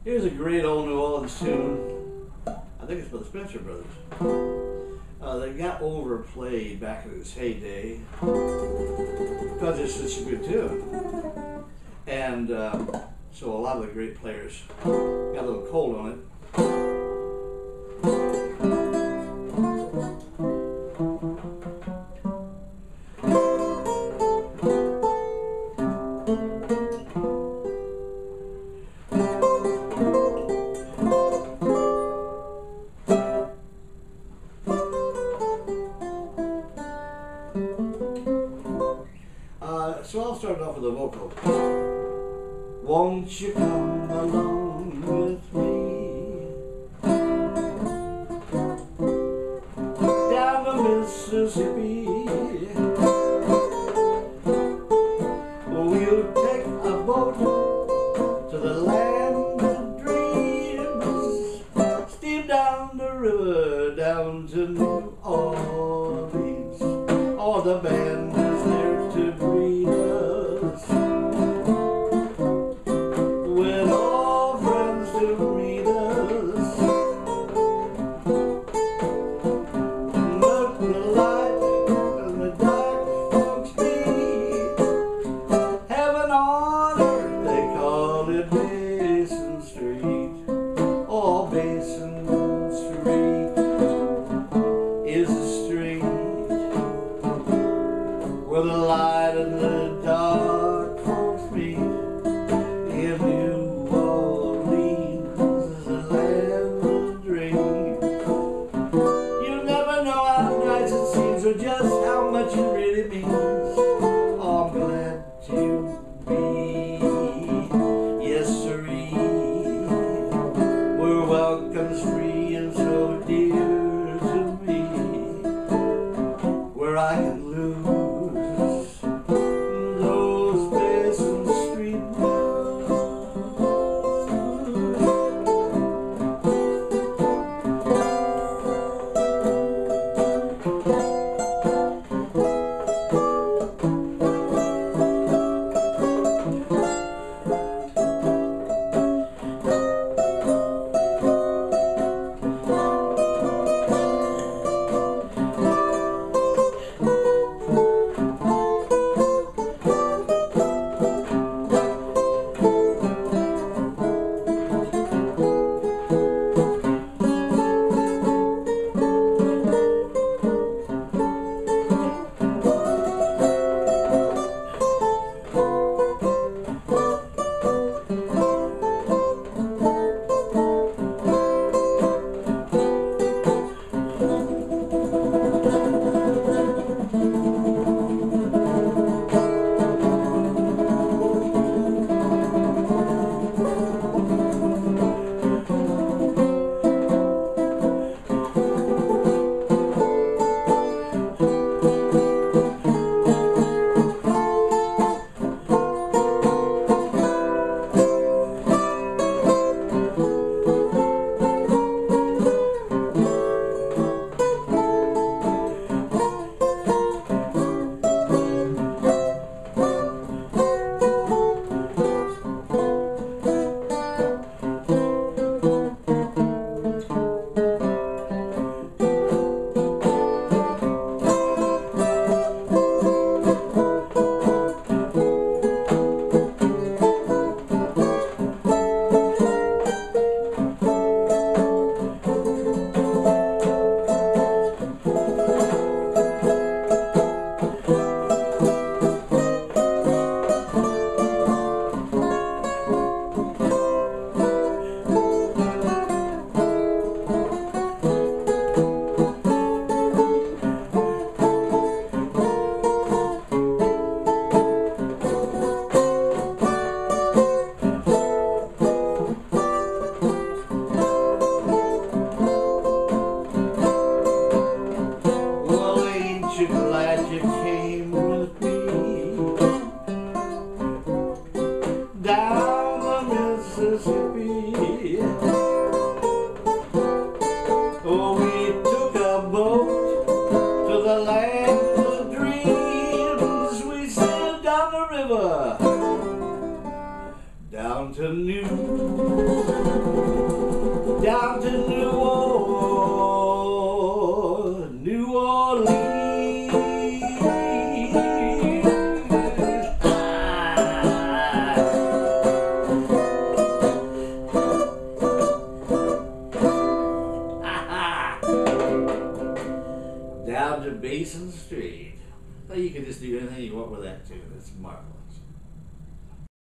Here's a great old New Orleans tune. I think it's by the Spencer Brothers. They got overplayed back in its heyday because it's such a good tune. And so a lot of the great players got a little cold on it. So I'll start off with a vocal. Won't you come along with me down the Mississippi? We'll take a boat to the land of dreams, steam down the river down to New Orleans. All the band is there to greet us, with all friends to meet us. Look the light and the dark folks meet. Heaven on earth, they call it Basin Street. Oh, Basin Street is a street where the light and the dark folks meet. In New Orleans is the land of dreams. You never know how nice it seems or just how much it really means. Oh, I'm glad to be, yes sirree, where welcome's free and so dear to me, where I can lose those Basin Street blues. down to New Orleans. Down to Basin Street. Well, you can just do anything you want with that too. That's marvelous.